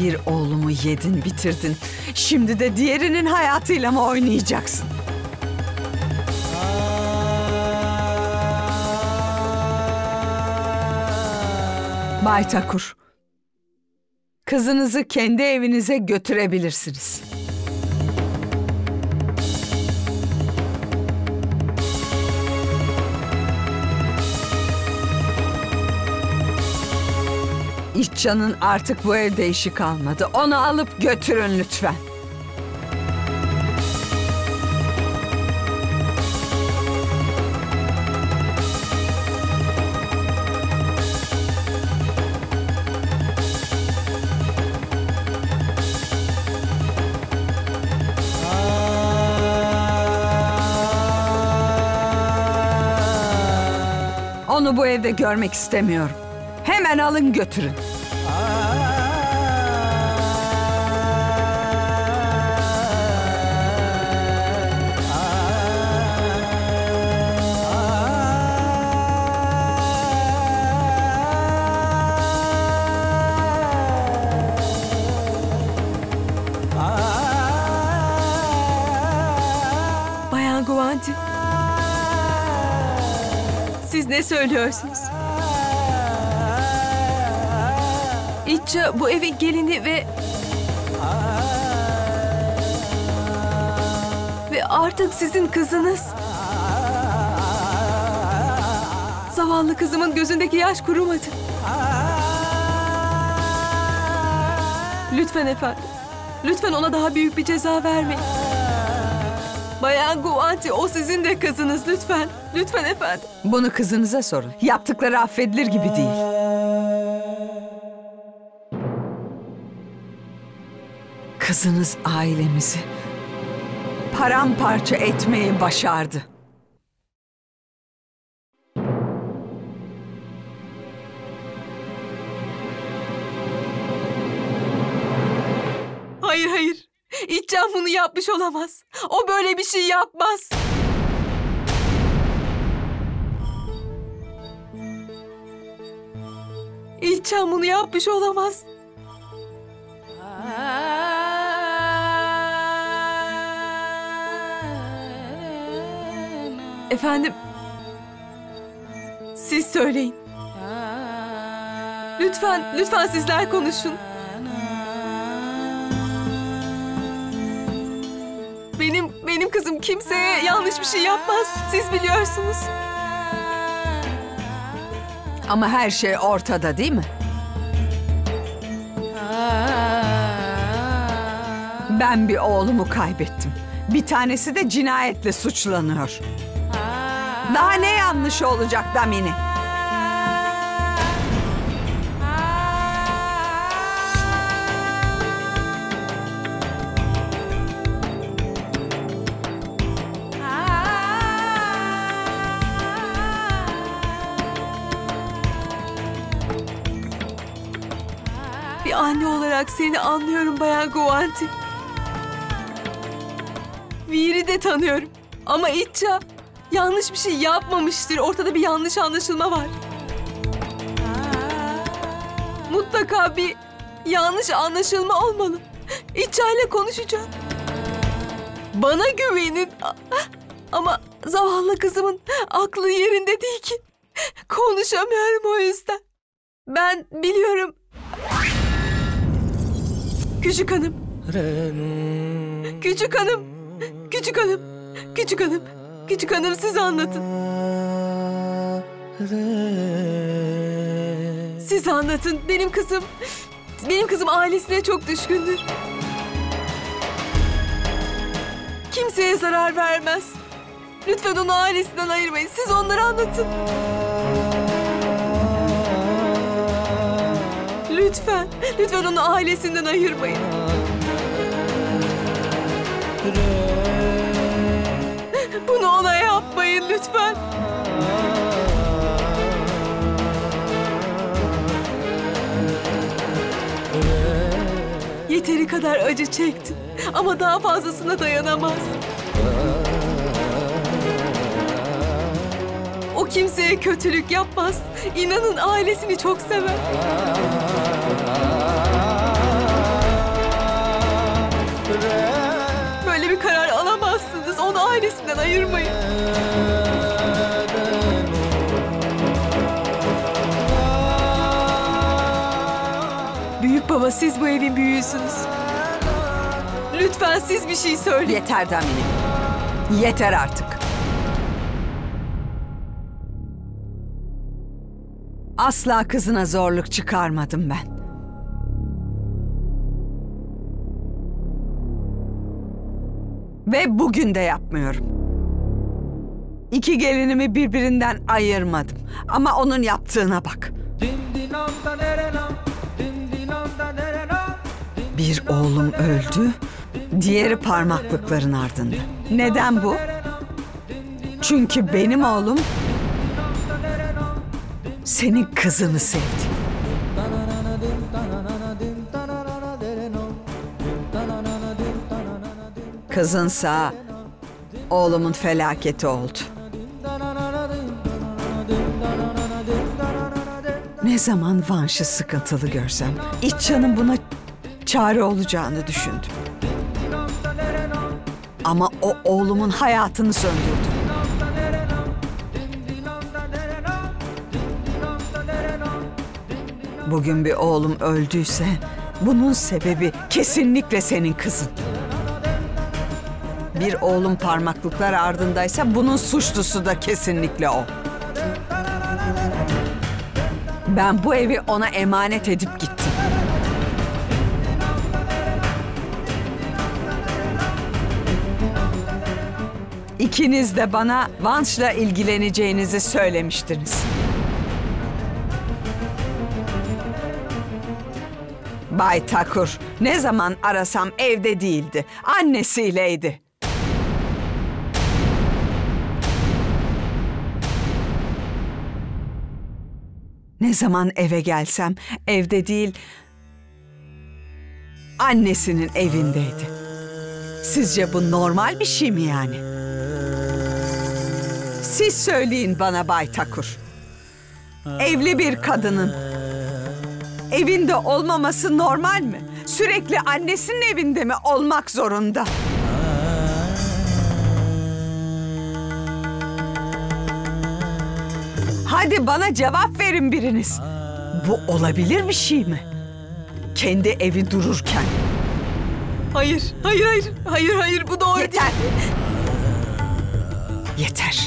Bir oğlumu yedin, bitirdin. Şimdi de diğerinin hayatıyla mı oynayacaksın? Bay Takur, kızınızı kendi evinize götürebilirsiniz. İçcan'ın artık bu evde işi kalmadı. Onu alıp götürün lütfen. Onu bu evde görmek istemiyorum. Hemen alın götürün. Bayan Guvanti, siz ne söylüyorsunuz? İtça bu evin gelini ve artık sizin kızınız. Zavallı kızımın gözündeki yaş kurumadı. Lütfen efendim, lütfen ona daha büyük bir ceza vermeyin. Bayan Guvanti, o sizin de kızınız, lütfen. Lütfen efendim. Bunu kızınıza sorun. Yaptıkları affedilir gibi değil. Kızınız ailemizi paramparça etmeyi başardı. Hayır, hayır. İtcan bunu yapmış olamaz. O böyle bir şey yapmaz. İtcan bunu yapmış olamaz. Efendim, siz söyleyin. Lütfen, lütfen sizler konuşun. Benim kızım kimseye yanlış bir şey yapmaz. Siz biliyorsunuz. Ama her şey ortada değil mi? Ben bir oğlumu kaybettim. Bir tanesi de cinayetle suçlanıyor. Daha ne yanlış olacak Damini? Bir anne olarak seni anlıyorum Bayan Guvanti. Veer'i de tanıyorum. Ama İtça yanlış bir şey yapmamıştır. Ortada bir yanlış anlaşılma var. Mutlaka bir yanlış anlaşılma olmalı. İtça ile konuşacağım. Bana güvenin. Ama zavallı kızımın aklı yerinde değil ki. Konuşamıyorum o yüzden. Ben biliyorum. Küçük hanım. Küçük hanım. Küçük hanım. Küçük hanım. Küçük hanım, siz anlatın. Siz anlatın. Benim kızım ailesine çok düşkündür. Kimseye zarar vermez. Lütfen onu ailesinden ayırmayın. Siz onları anlatın. Lütfen, lütfen onu ailesinden ayırmayın. Bunu ona yapmayın lütfen. Yeteri kadar acı çekti ama daha fazlasına dayanamaz. O kimseye kötülük yapmaz. İnanın ailesini çok sever. annesinden ayırmayın. Büyük baba, siz bu evin büyüğüsünüz. Lütfen siz bir şey söyleyin. Yeter Damini. Yeter artık. Asla kızına zorluk çıkarmadım ben. Ve bugün de yapmıyorum. İki gelinimi birbirinden ayırmadım. Ama onun yaptığına bak. Bir oğlum öldü, diğeri parmaklıkların ardında. Neden bu? Çünkü benim oğlum senin kızını sevdi. Kızınsa oğlumun felaketi oldu. Ne zaman Vanş'ı sıkıntılı görsem, İçcan'ın buna çare olacağını düşündüm. Ama o oğlumun hayatını söndürdü. Bugün bir oğlum öldüyse bunun sebebi kesinlikle senin kızın. Bir oğlum parmaklıklar ardındaysa bunun suçlusu da kesinlikle o. Ben bu evi ona emanet edip gittim. İkiniz de bana Vanş'la ilgileneceğinizi söylemiştiniz. Bay Thakur, ne zaman arasam evde değildi. Annesiyleydi. Ne zaman eve gelsem evde değil, annesinin evindeydi. Sizce bu normal bir şey mi yani? Siz söyleyin bana Bay Thakur. Evli bir kadının evinde olmaması normal mi? Sürekli annesinin evinde mi olmak zorunda? Hadi bana cevap verin biriniz. Bu olabilir bir şey mi? Kendi evi dururken. Hayır, hayır, hayır, hayır, hayır, bu doğru Yeter. değil. Yeter.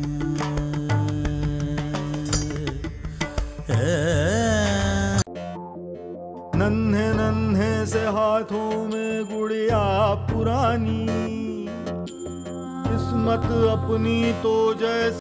नन्हे नन्हे से हाथों में गुड़िया पुरानी किस्मत अपनी तो जैसे